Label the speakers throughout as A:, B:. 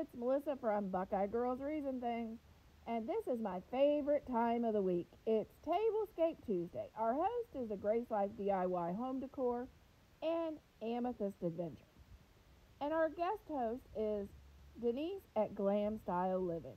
A: it's Melissa from Buckeye Girls Reason Things, and this is my favorite time of the week. It's Tablescape Tuesday. Our host is a Grace Life DIY home decor and Amethyst Adventure. And our guest host is Denise at Glam Style Living.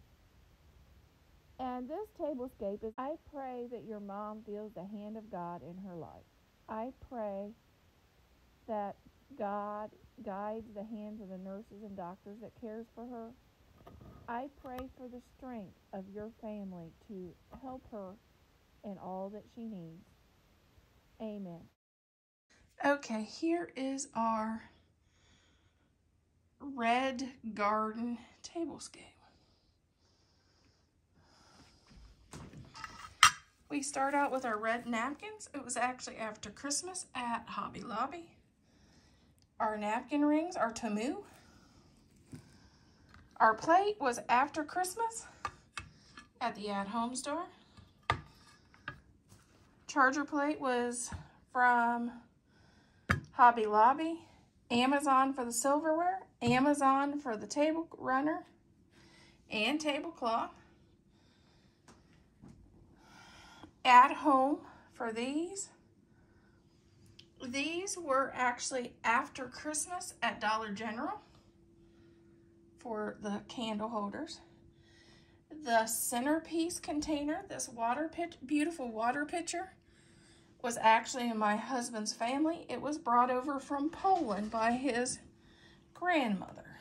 A: And this tablescape is, I pray that your mom feels the hand of God in her life. I pray that God guides the hands of the nurses and doctors that cares for her. I pray for the strength of your family to help her in all that she needs. Amen.
B: Okay, here is our red garden tablescape. We start out with our red napkins. It was actually after Christmas at Hobby Lobby. Our napkin rings are Tamu. Our plate was after Christmas at the at-home store. Charger plate was from Hobby Lobby. Amazon for the silverware. Amazon for the table runner and tablecloth. At home for these. These were actually after Christmas at Dollar General for the candle holders. The centerpiece container, this beautiful water pitcher, was actually in my husband's family. It was brought over from Poland by his grandmother.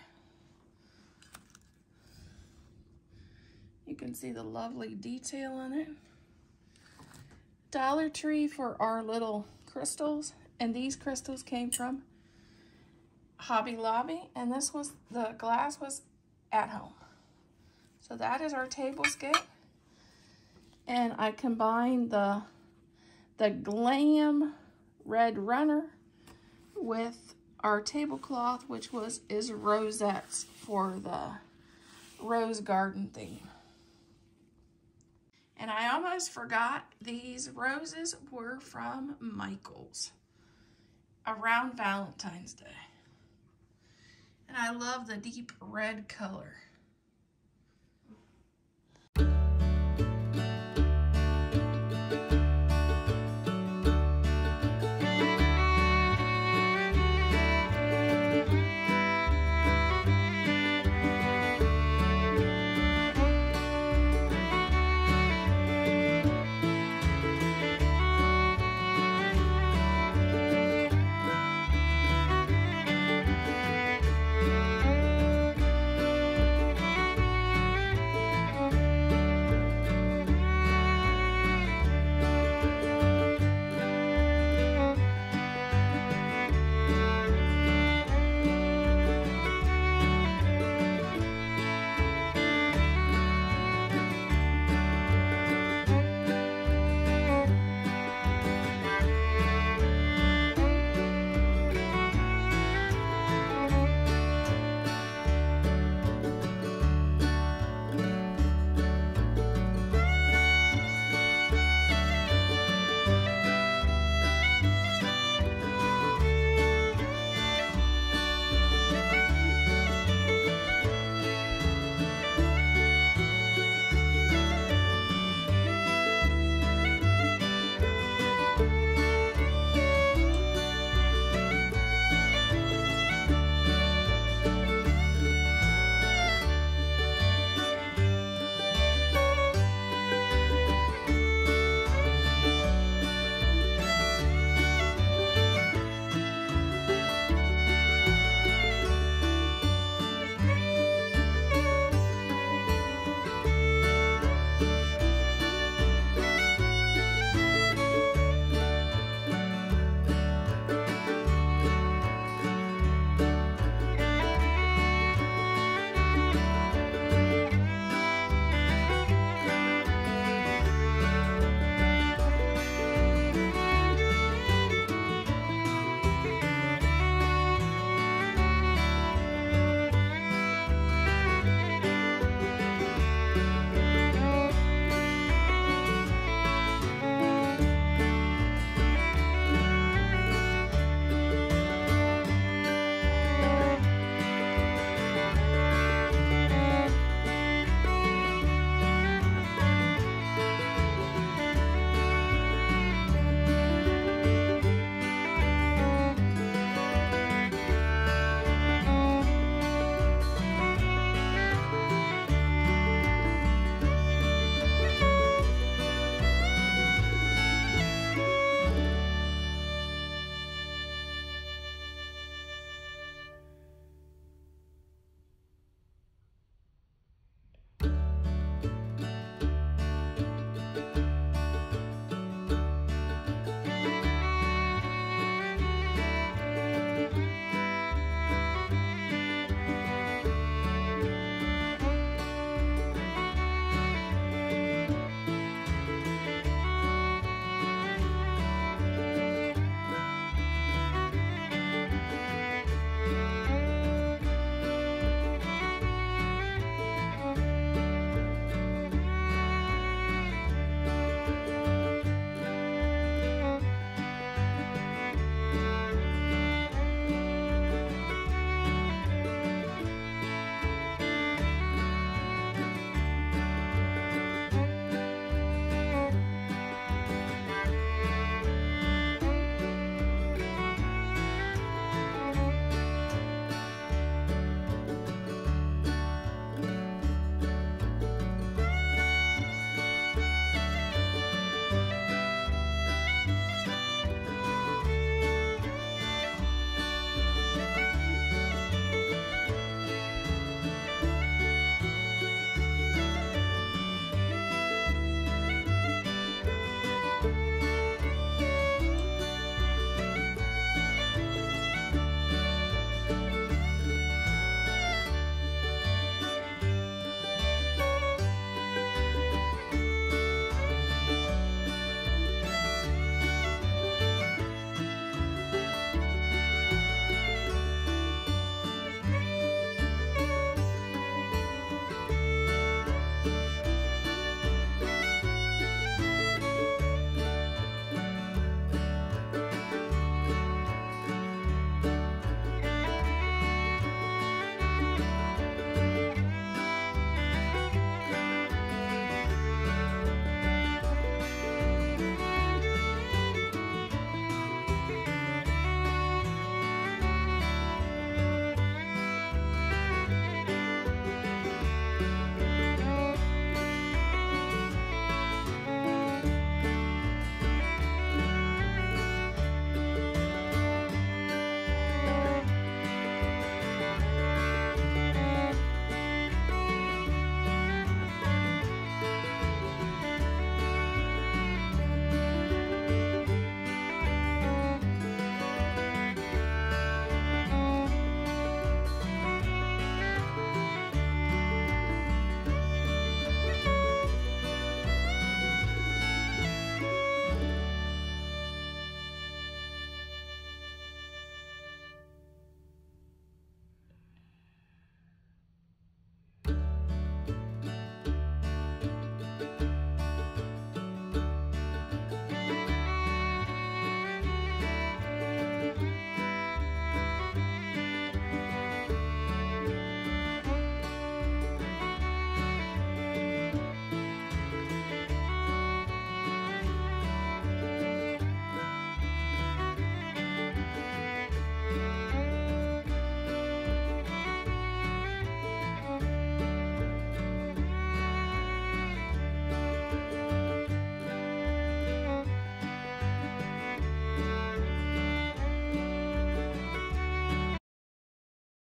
B: You can see the lovely detail on it. Dollar Tree for our little crystals. And these crystals came from Hobby Lobby, and the glass was at home. So that is our tablescape. And I combined the Glam red runner with our tablecloth, which is rosettes for the rose garden theme. And I almost forgot, these roses were from Michael's around Valentine's Day. And I love the deep red color.